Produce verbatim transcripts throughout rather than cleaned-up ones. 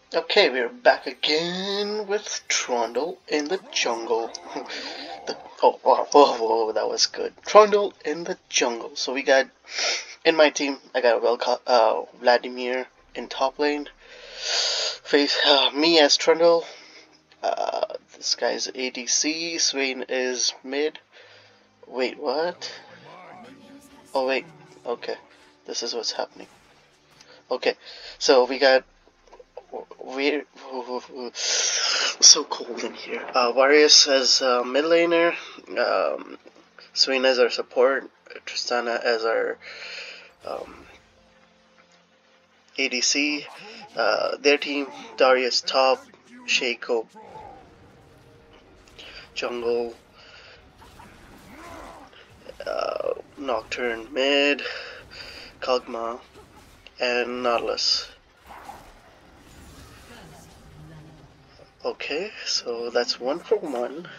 Okay, we're back again with Trundle in the jungle. the, oh, oh, oh, oh, that was good. Trundle in the jungle. So we got, in my team, I got Welka, uh, Vladimir in top lane. Face uh, me as Trundle. Uh, this guy's A D C. Swain is mid. Wait, what? Oh, wait. Okay. This is what's happening. Okay, so we got we're so cold in here. Uh, Varius as uh, mid laner, um, Swain as our support, Tristana as our um, A D C. Uh, their team, Darius top, Shaco jungle, uh, Nocturne mid, Kog'Maw, and Nautilus. Okay, so that's one for one.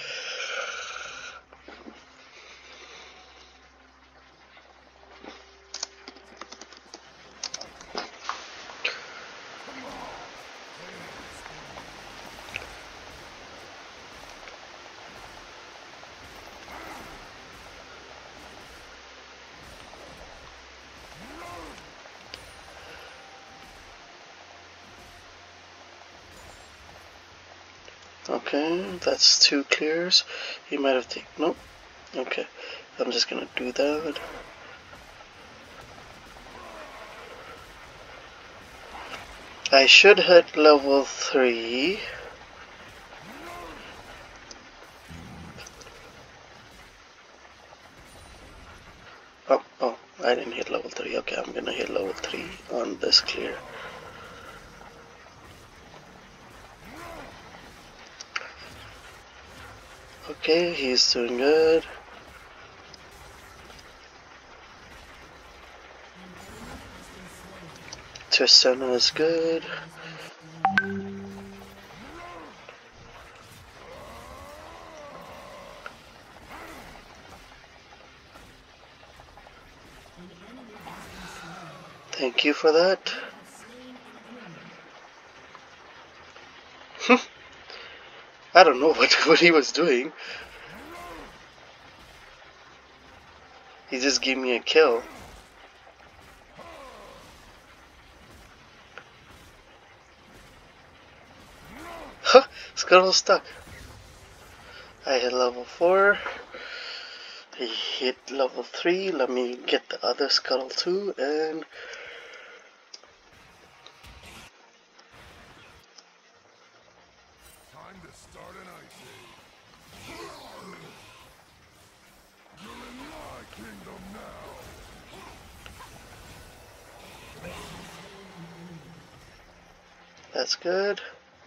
Okay, that's two clears. He might have taken. Nope. Okay, I'm just gonna do that. I should hit level three. Oh, oh, I didn't hit level three. Okay, I'm gonna hit level three on this clear. Okay, he's doing good. Tristana is good. Thank you for that. I don't know what, what he was doing. He just gave me a kill. Huh, Scuttle stuck. I hit level four. He hit level three. Let me get the other Scuttle too, and time to start an ice age. You're in my kingdom now. that's good.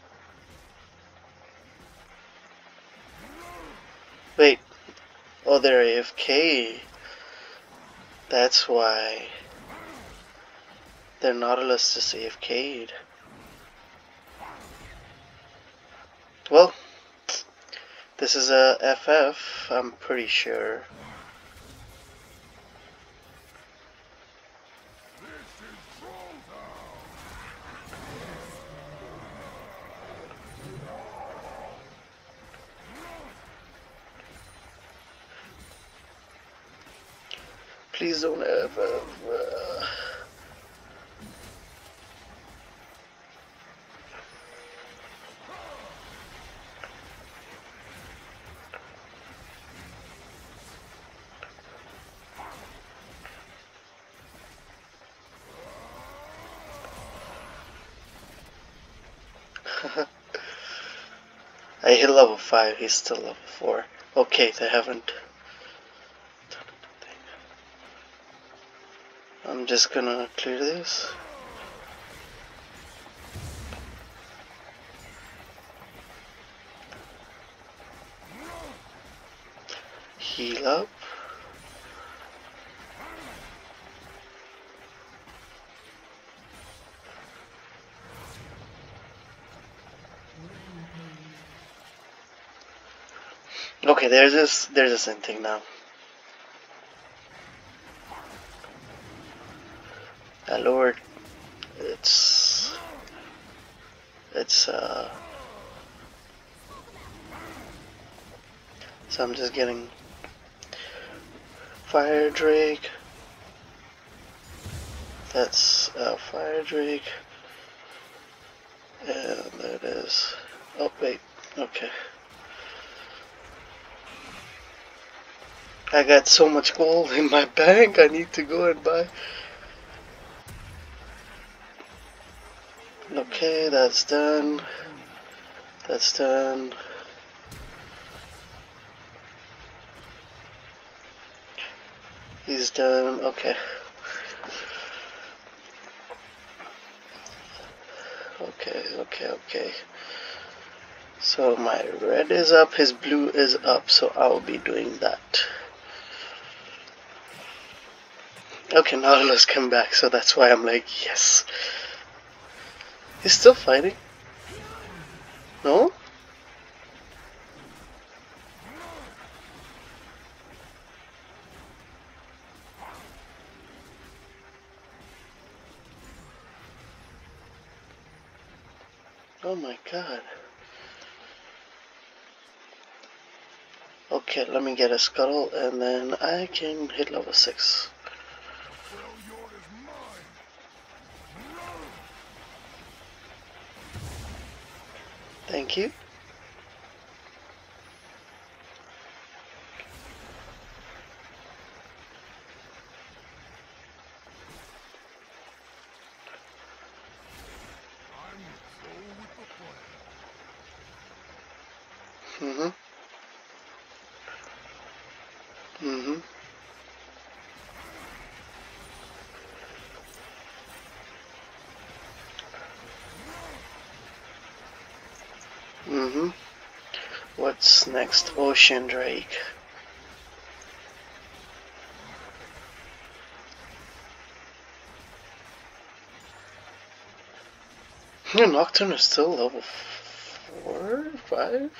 Wait. Oh, they're A F K. That's why. Their Nautilus is A F K'd. Well, this is a F F, I'm pretty sure. Please don't ever. Uh... I hit level five, he's still level four. Okay, they haven't. I'm just gonna clear this. Heal up. Okay, there's this there's this thing now. I lowered it's it's uh so I'm just getting Fire Drake. That's uh, Fire Drake. And there it is. Oh wait, okay. I got so much gold in my bank, I need to go and buy. Okay, that's done. That's done. He's done. Okay. Okay, okay, okay. So my red is up, his blue is up, so I'll be doing that. Okay, Nautilus came back, so that's why I'm like, yes. He's still fighting? No? Oh my god. Okay, let me get a scuttle and then I can hit level six. Freljord is mine. Thank you. I'm so with the plan. Mm-hmm. Mm-hmm. Mm-hmm. What's next? Ocean Drake. Your Nocturne is still level four, five?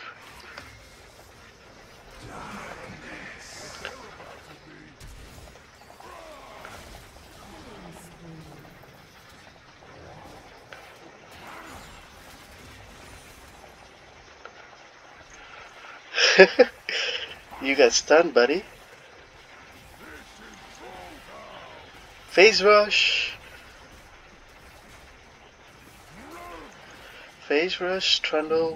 You got stunned, buddy. Phase Rush. Phase Rush, Trundle.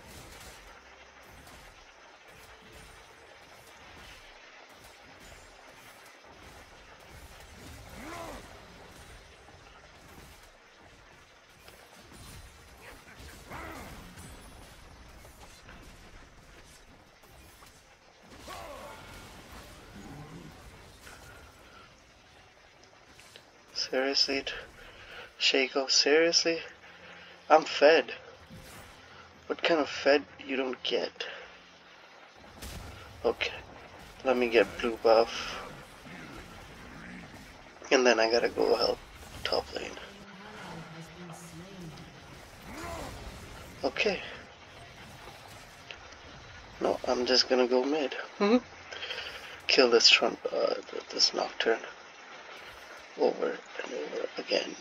Seriously, Shaco, seriously? I'm fed. What kind of fed you don't get? Okay, let me get blue buff. And then I gotta go help top lane. Okay. No, I'm just gonna go mid. Kill this Trump, uh, this Nocturne. Over and over again.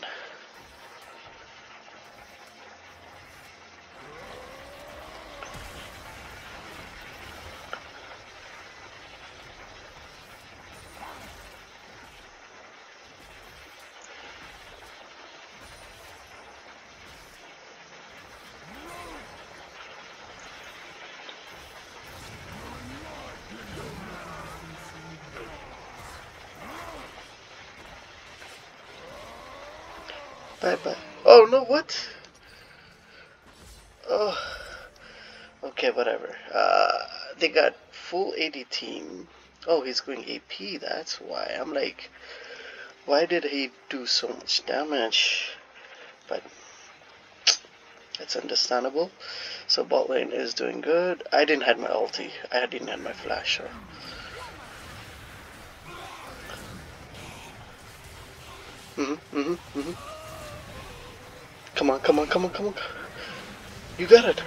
Bye bye. Oh no, what? Oh. Okay, whatever. Uh, they got full A D team. Oh, he's going A P, that's why. I'm like, why did he do so much damage? But it's understandable. So bot lane is doing good. I didn't have my ulti. I didn't have my flash. So. Mm-hmm, mm-hmm, mm-hmm. Come on, come on, come on, come on. You got it.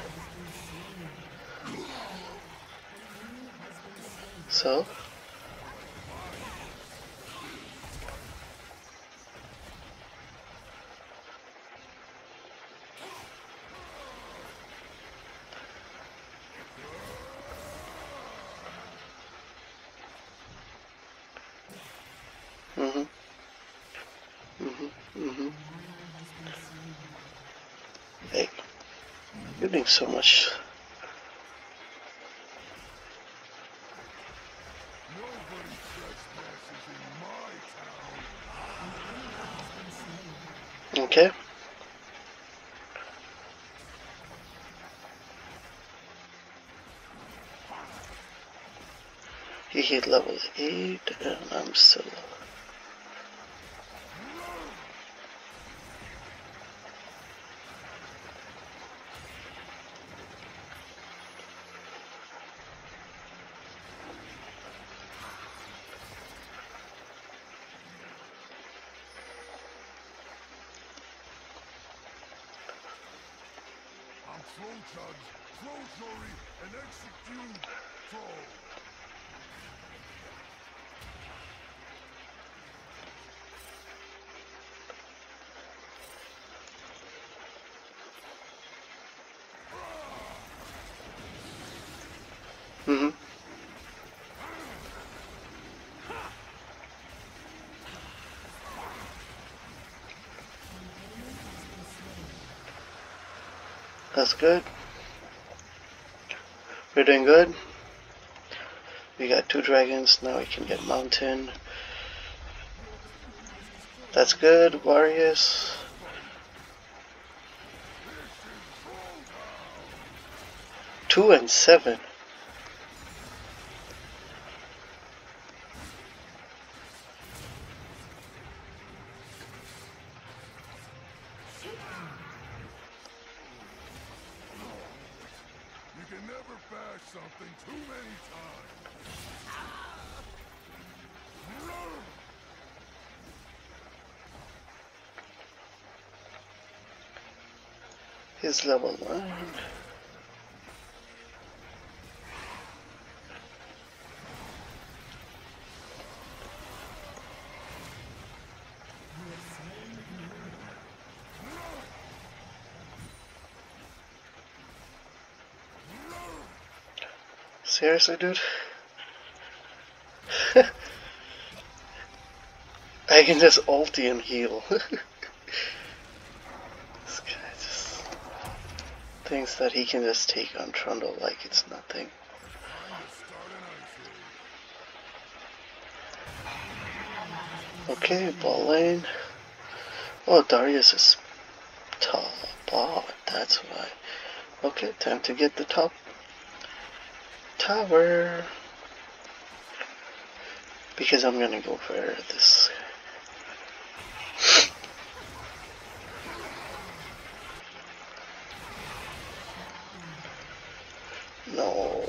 So? Hey, you're doing so much. Nobody trespasses in my town. Okay. He hit level eight and I'm still low. I'm Troll Judge, Troll Jury, and Execute Troll. Mm-hmm. That's good. We're doing good. We got two dragons, now we can get mountain. That's good, warriors. Two and seven. You can never bash something too many times. He's level nine. Seriously, dude? I can just ulti and heal. This guy just thinks that he can just take on Trundle like it's nothing. Time to start an ice age. Okay, ball lane. Oh, Darius is top bot, that's why. Okay, time to get the top tower. Because I'm gonna go for this. No.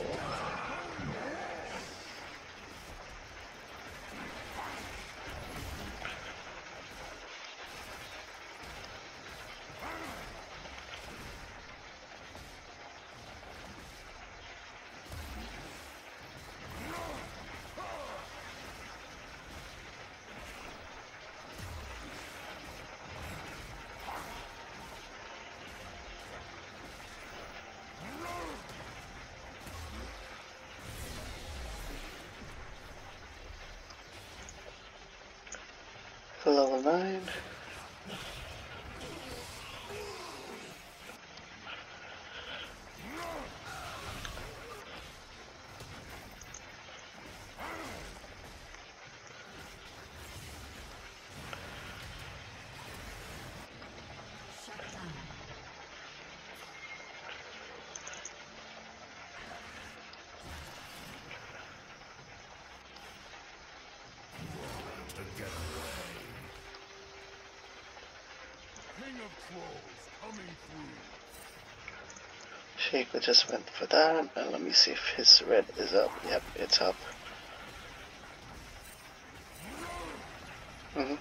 Level nine. King of Trolls coming through. Shaco just went for that, and let me see if his red is up. Yep, it's up. Mm-hmm.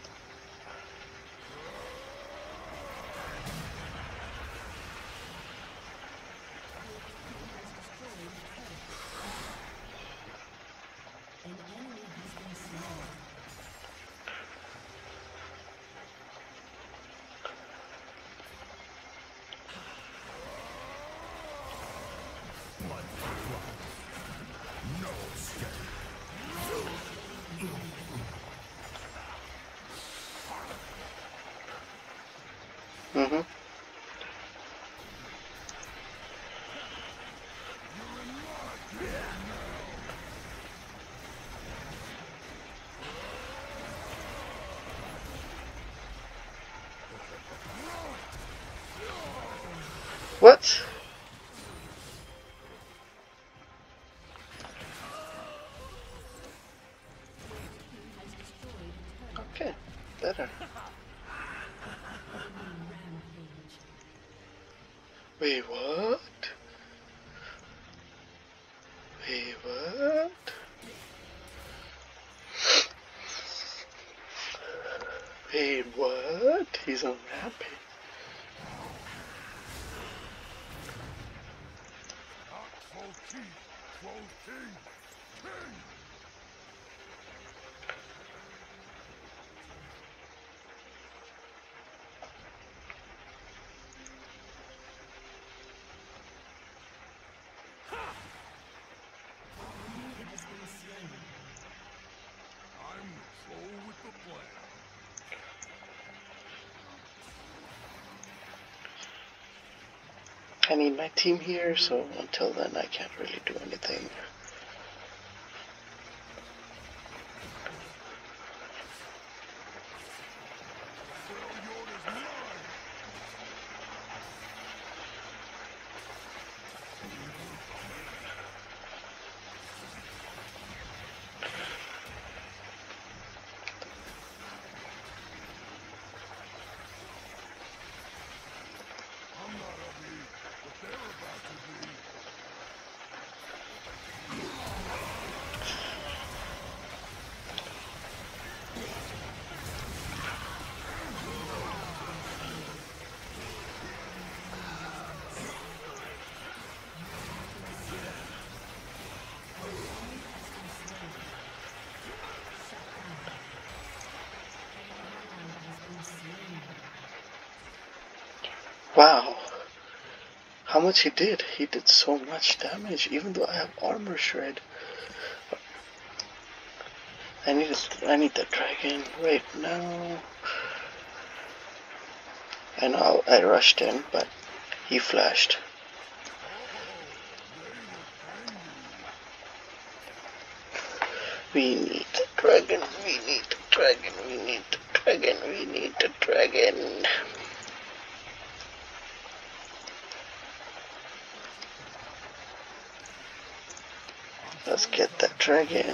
What? Okay, better. Wait, what? Wait, what? Wait, what? He's on rampage. Not for keep, for king. King! I'm the troll with the plan. I need my team here, so until then I can't really do anything. Freljord is mine! I'm not ugly, but they're about to be. Wow. How much he did? He did so much damage, even though I have armor shred. I need a, I need the dragon right now. I know I rushed in, but he flashed. We need the dragon, we need the dragon, we need the dragon, we need the dragon. Let's get that dragon.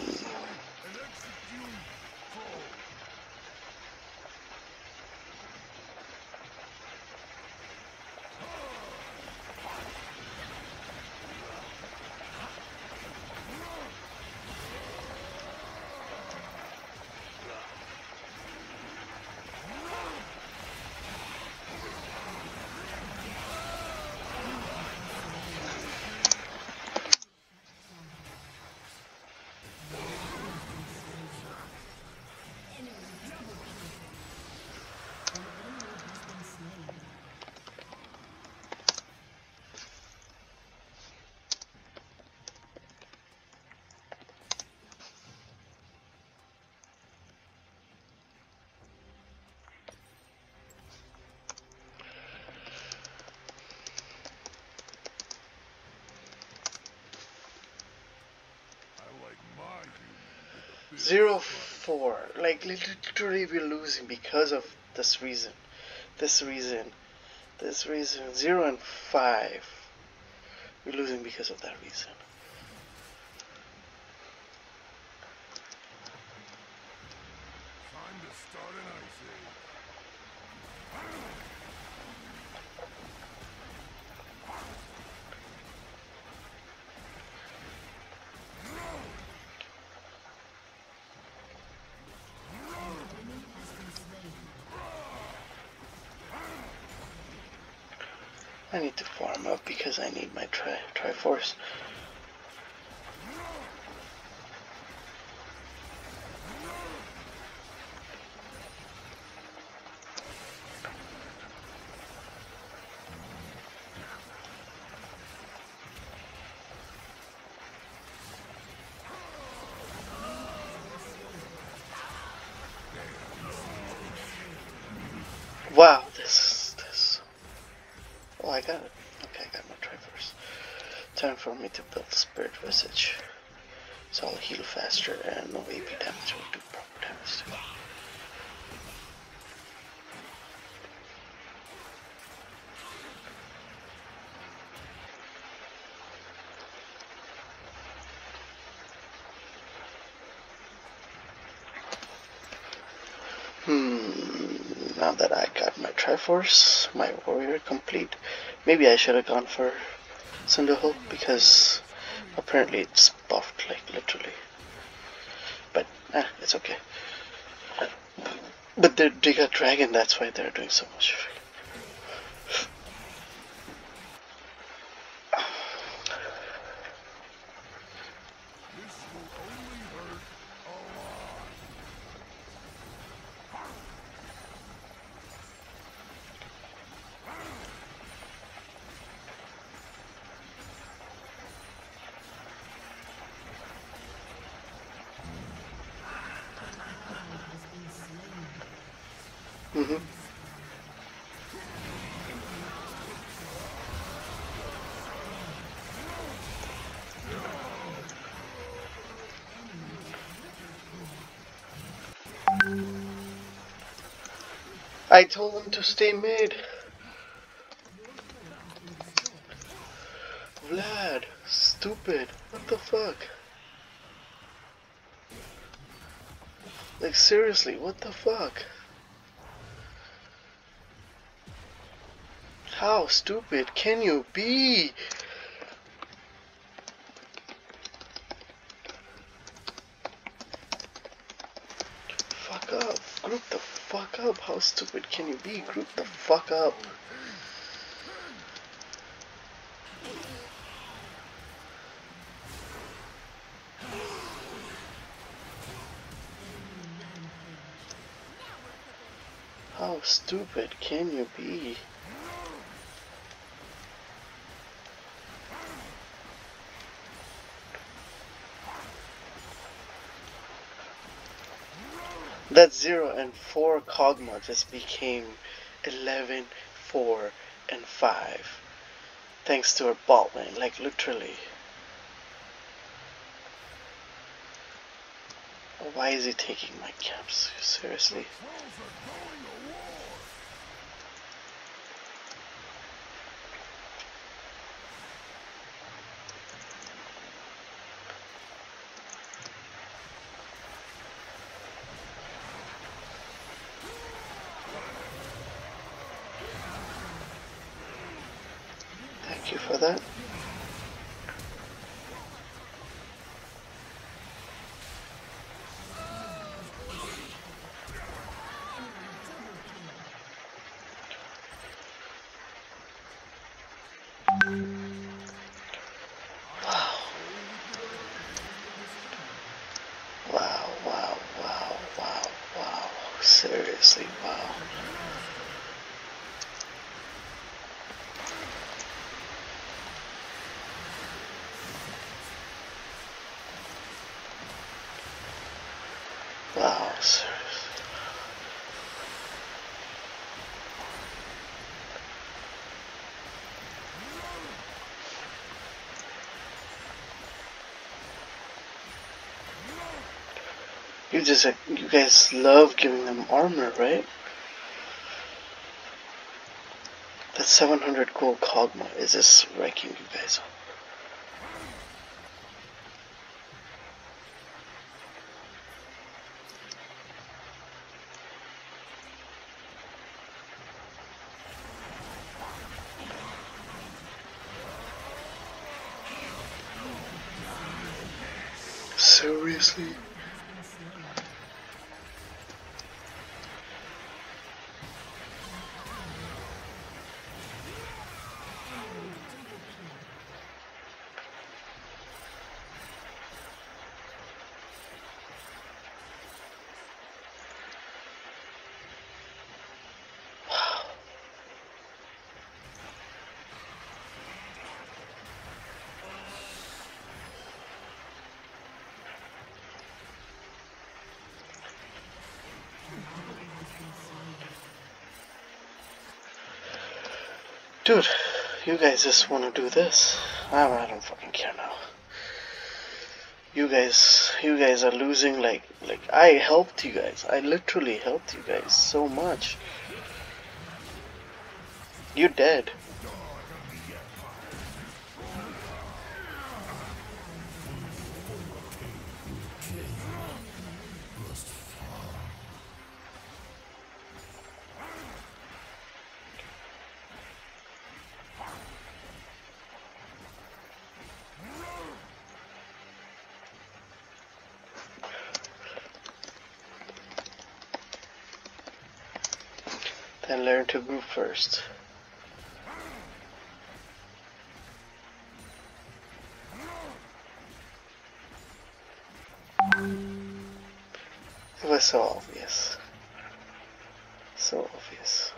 Zero four. Like literally we're losing because of this reason. This reason. This reason. Zero and five. We're losing because of that reason. Time to start an ice age. I need to farm up because I need my tri Triforce. Wow, this this. Oh, I got it. Okay, I got my Triforce. Time for me to build Spirit Visage. So I'll heal faster and no A P damage will do proper damage to it. Hmm, now that I got my Triforce, my warrior complete, maybe I should have gone for Trundle because apparently it's buffed, like literally. But eh, it's okay. But they they got dragon, that's why they're doing so much. This will only hurt a lot. Mm-hmm. I told him to stay mid. Vlad, stupid. What the fuck? Like seriously, what the fuck? How stupid can you be? Fuck up. Group the fuck up. How stupid can you be? Group the fuck up. How stupid can you be? That zero and four Kog'Maw just became eleven, four, and five. Thanks to her bot lane, like literally. Why is he taking my camps? Seriously? Trolls are going to war. Thank you for that. Wow, wow, wow, wow, wow. Seriously, wow. Wow, seriously. You just, you guys love giving them armor, right? That seven hundred gold Kog'Maw is just wrecking you guys up. Seriously? Dude, you guys just want to do this. I, I don't fucking care now. You guys, you guys are losing like, like I helped you guys. I literally helped you guys so much. You're dead. and learn to group first. It was so obvious. So obvious.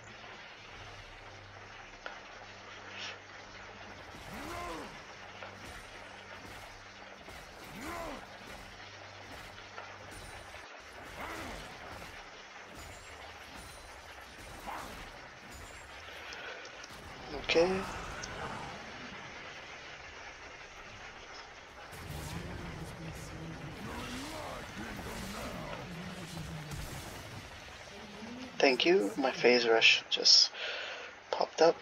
Okay. Thank you. My phase rush just popped up.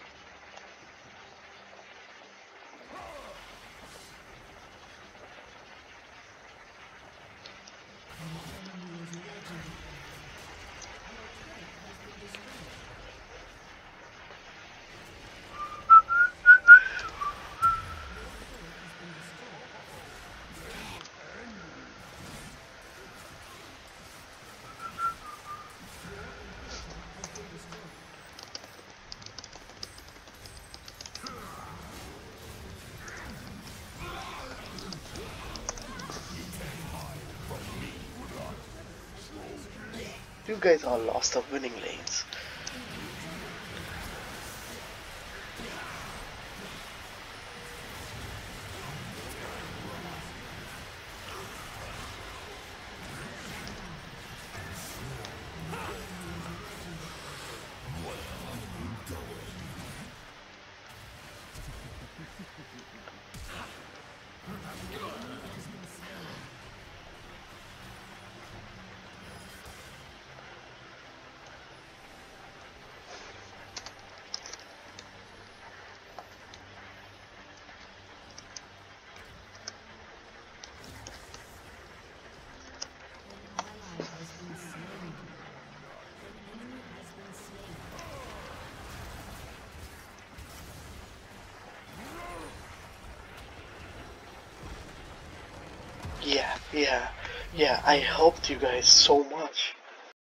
You guys are lost of winning lanes. Yeah, yeah, yeah, I helped you guys so much.